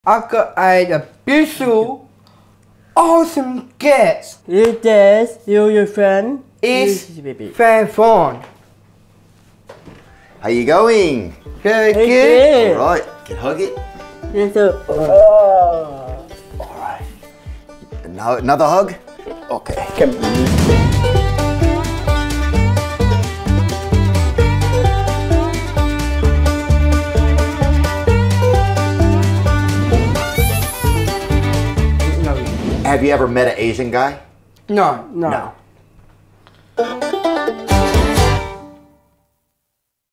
I got a beautiful, awesome guest. Is this your friend? It's baby. very fun. How you going? Very Hey, good. good. All right, can hug it. Yes, sir. All right. Another hug. Okay, come. Have you ever met an Asian guy? No. No.